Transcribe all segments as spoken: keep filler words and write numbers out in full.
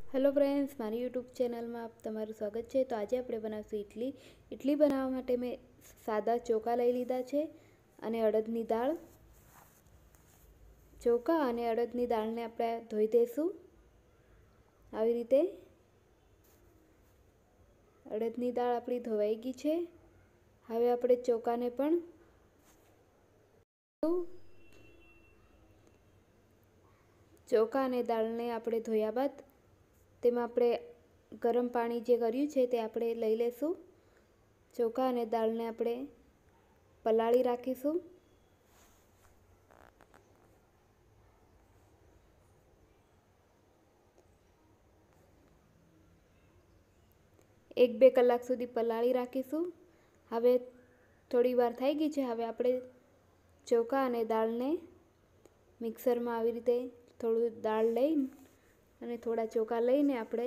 Hello friends, મારી YouTube ચેનલમાં આપ તમારું સ્વાગત છે। તો આજે આપણે બનાવશું ઇડલી। ઇડલી બનાવવા માટે મેં સાદા ચોખા લઈ લીધા છે અને અડદની દાળ। ચોખા અને અડદની દાળને આપણે ધોઈ દઈશું આવી રીતે। અડદની દાળ આપણી ધોવાઈ ગઈ છે। હવે આપણે ચોખાને પણ ચોખા અને દાળને આપણે ધોયા બાદ તેમાં આપણે ગરમ પાણી જે કર્યું છે તે આપણે લઈ લેશું। ચોખા અને દાળને આપણે પલાળી રાખીશું। એક બે કલાક સુધી પલાળી રાખીશું। હવે થોડી વાર થઈ ગઈ છે। હવે આપણે ચોખા અને દાળને મિક્સરમાં આવી રીતે થોડું દાળ લઈ અને થોડા ચોખા લઈને આપણે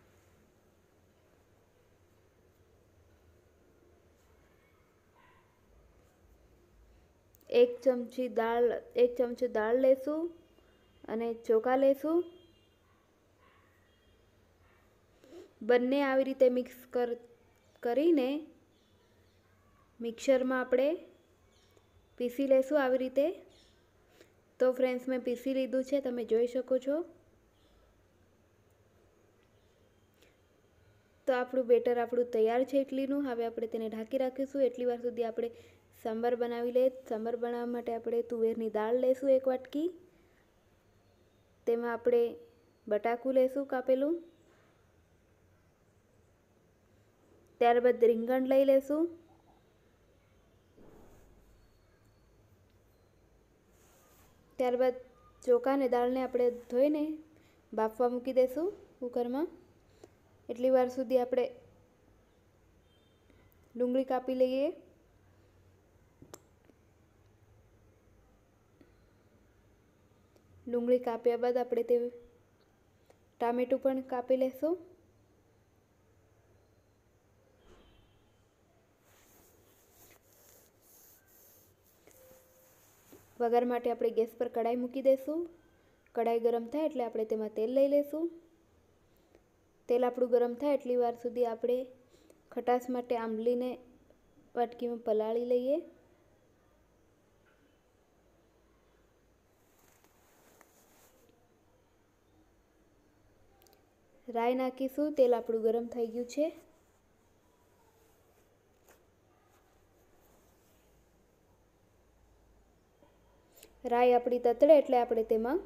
એક ચમચી દાળ એક ચમચો દાળ લેશું અને ચોખા લેશું। બંને આવી રીતે મિક્સ કર કરીને મિક્સરમાં આપણે પીસી લેશું આવી રીતે। તો ફ્રેન્ડ્સ, મેં પીસી લીધું છે, તમે જોઈ શકો છો। તો આપણું બેટર આપણું તૈયાર છે ઇડલીનું। હવે આપણે તેને ઢાંકી રાખીશું। એટલી વાર સુધી આપણે સાંભાર બનાવી લઈએ। સાંભાર બનાવવા માટે આપણે તુવેરની દાળ લેશું એક વાટકી, તેમાં આપણે બટાકું લેશું કાપેલું, ત્યારબાદ રીંગણ લઈ લેશું, ત્યારબાદ ચોખા અને દાળને આપણે ધોઈને બાફવા મૂકી દઈશું કુકરમાં। એટલી વાર સુધી આપણે ડુંગળી કાપી લઈએ। ડુંગળી કાપ્યા બાદ આપણે તે ટામેટું પણ કાપી લેશું। વઘાર માટે આપણે ગેસ પર કઢાઈ મૂકી દઈશું। કઢાઈ ગરમ થાય એટલે આપણે તેમાં તેલ લઈ લઈશું। તેલ આપણું ગરમ થાય એટલી વાર સુધી આપણે ખટાશ માટે આંબલીને વાટકીમાં પલાળી લઈએ। રાઈ નાખીશું। તેલ આપણું ગરમ થઈ ગયું છે। રાઈ આપણી તતડે એટલે આપણે તેમાં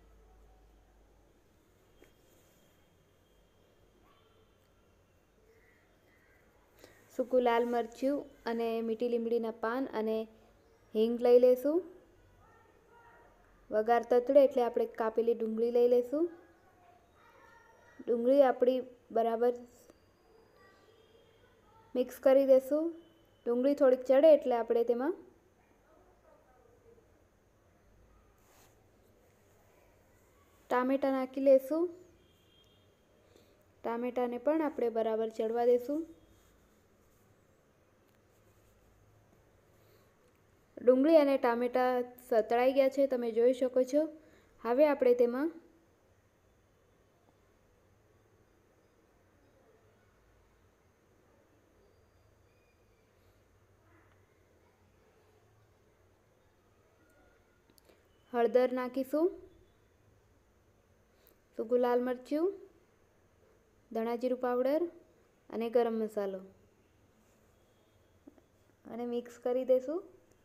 સૂકું લાલ મરચું અને મીઠી લીમડીના પાન અને હિંગ લઈ લેશું। વઘાર તતડે એટલે આપણે કાપેલી ડુંગળી લઈ લેશું। ડુંગળી આપણી બરાબર મિક્સ કરી દેશું। ડુંગળી થોડીક ચડે એટલે આપણે તેમાં ટામેટાં નાખી લેશું। ટામેટાને પણ આપણે બરાબર ચડવા દેશું। ડુંગળી અને ટામેટાં સતળાઈ ગયા છે, તમે જોઈ શકો છો। હવે આપણે તેમાં હળદર નાખીશું, સૂકું લાલ મરચું, ધાણા જીરું પાવડર અને ગરમ મસાલો અને મિક્સ કરી દઈશું।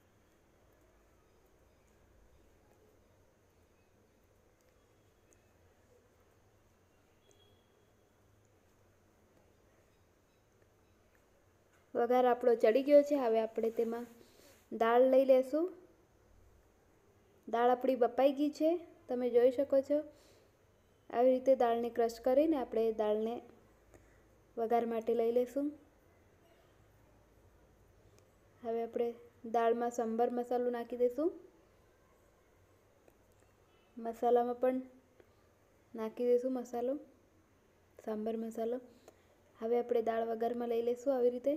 વઘાર આપણો ચડી ગયો છે। હવે આપણે તેમાં દાળ લઈ લેશું। દાળ આપણી બફાઈ ગઈ છે, તમે જોઈ શકો છો। આવી રીતે દાળને ક્રશ કરીને આપણે દાળને વઘાર માટે લઈ લેશું। હવે આપણે દાળમાં સંભાર મસાલો નાખી દઈશું। મસાલામાં પણ નાખી દઈશું મસાલો, સાંભાર મસાલો। હવે આપણે દાળ વઘારમાં લઈ લેશું આવી રીતે।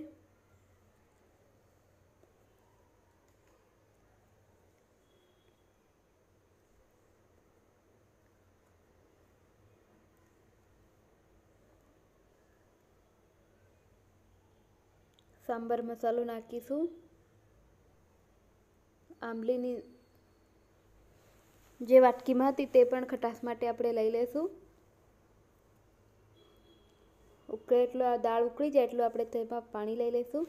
सांबर मसालो नाखीशुं। आंबलीनी जे वाटकीमां हती ते पण खटाश माटे आपणे लई लेशुं। उकळे એટલું આ દાળ ઉકળી જાય એટલું આપણે તેમાં પાણી લઈ લઈશું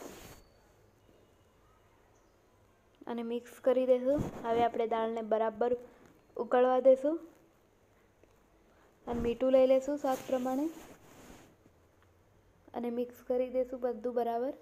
અને મિક્સ કરી દઈશું। હવે આપણે દાળને બરાબર ઉકળવા દઈશું અને મીઠું લઈ લઈશું સ્વાદ પ્રમાણે અને મિક્સ કરી દઈશું બધું બરાબર।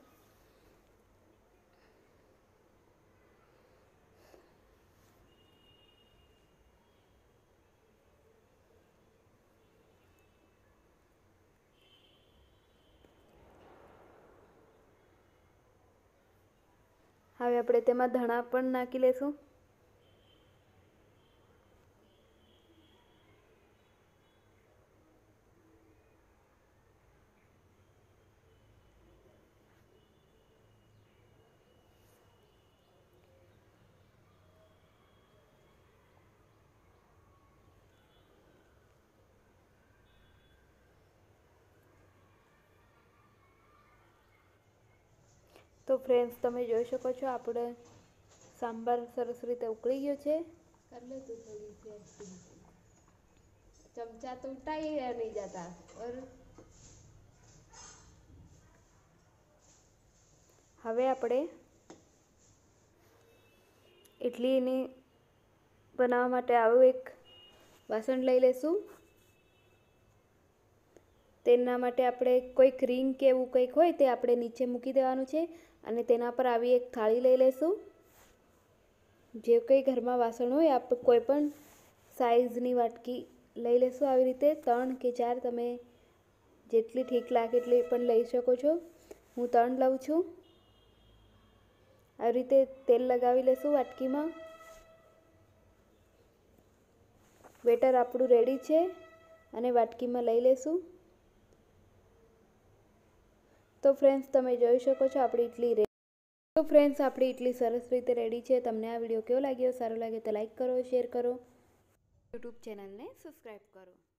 હવે આપણે તેમાં ધાણા પણ નાખી લઈશું। तो फ्रेंड्स તમે જોઈ શકો છો આપણે सांबर સરસ રીતે ઉકળી ગયો છે। कर ले तो थोड़ी सी एक्टिंग, चमचा तो उल्टा ही नहीं जाता। और હવે આપણે ઇડલીની બનાવવા માટે આવું એક વાસણ લઈ લઈશું। તેના માટે આપણે કોઈ ક્રીમ કે એવું કંઈક હોય તે આપણે નીચે મૂકી દેવાનું છે અને તેના પર આવી એક થાળી લઈ લઈશું। જે કંઈ ઘરમાં વાસણ હોય આપણે કોઈ પણ સાઇઝની વાટકી લઈ લઈશું। આવી રીતે ત્રણ કે ચાર તમે જેટલી ઠીક લાગે એટલી પણ લઈ શકો છો। હું ત્રણ લઉં છું। આવી રીતે તેલ લગાવી લઈશું વાટકીમાં। બેટર આપણું રેડી છે અને વાટકીમાં લઈ લઈશું। तो फ्रेंड्स તમે જોઈ શકો છો આપણી ઇડલી રેડી। તો फ्रेंड्स આપણી ઇડલી સરસ રીતે રેડી છે। તમને આ વિડીયો કેવો લાગ્યો? સારો લાગે તો લાઈક કરો, શેર કરો, યુટ્યુબ ચેનલને સબસ્ક્રાઈબ કરો।